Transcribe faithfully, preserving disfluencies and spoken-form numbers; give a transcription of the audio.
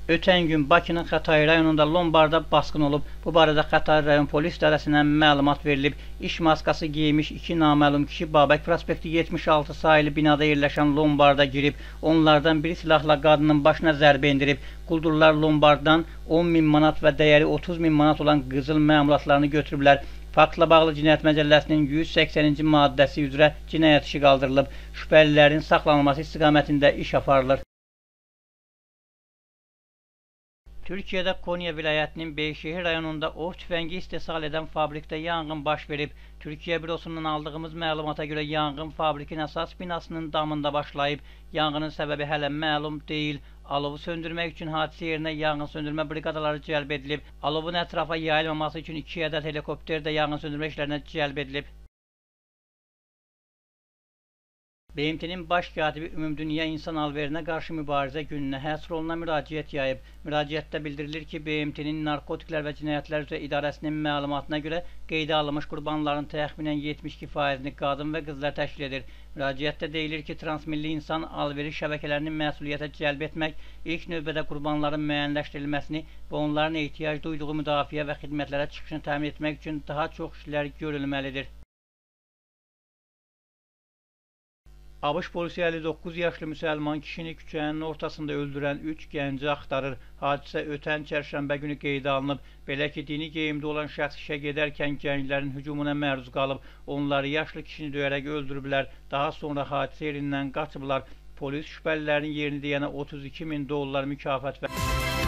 Ötən gün Bakının Xətai rayonunda lombarda basqın olub. Bu barədə Xətai rayon polis idarəsindən məlumat verilib. İş maskası giymiş iki naməlum kişi Babək prospekti yetmiş altı sayılı binada yerləşən lombarda girib. Onlardan biri silahla qadının başına zərbə indirib. Quldurlar lombarddan on min manat və dəyəri otuz min manat olan qızıl məmulatlarını götürüblər. Faktla bağlı Cinayət Məcəlləsinin yüz səksəninci maddəsi üzrə cinayət işi qaldırılıb. Şübhəlilərin saxlanılması istiqamətində iş aparılır. Türkiyədə Konya vilayətinin Beyşehir rayonunda ov tüfəngi istehsal edən fabrikdə yanğın baş verib. Türkiyə bürosundan aldığımız məlumata görə yanğın fabrikin əsas binasının damında başlayıb. Yanğının səbəbi hələ məlum deyil. Alovu söndürmək üçün hadisə yerinə yanğın söndürmə briqadaları cəlb edilib. Alovun ətrafa yayılmaması üçün iki ədəd helikopter də yanğın söndürmə işlərinə cəlb edilib. B M T-nin baş katibi Ümumdünya İnsan Alverinə qarşı mübarizə gününə həsr olunan müraciət yayıb. Müraciətdə bildirilir ki, B M T-nin Narkotiklər və Cinayətlər üzrə İdarəsinin məlumatına görə qeydə alınmış qurbanların təxminən yetmiş iki faizini qadın və qızlar təşkil edir. Müraciətdə deyilir ki, transmilli insan alveri şəbəkələrinin məsuliyyətə cəlb etmək, ilk növbədə qurbanların müəyyənləşdirilməsini və onların ehtiyac duyduğu müdafiə və xidmətlərə çıxışını təmin etmək üçün daha çox işlər görülməlidir. ABŞ polisi əlli doqquz yaşlı müsəlman kişini küçənin ortasında öldürən üç gənci axtarır. Hadisə ötən çərşənbə günü qeydə alınıb. Belə ki, dini geyimdə olan şəxs işə gedərkən gənclərin hücumuna məruz qalıb. Onları yaşlı kişini döyərək öldürüblər. Daha sonra hadisə yerindən qaçıblar. Polis şübhəlilərin yerini deyənə otuz iki min dollar mükafat verdi.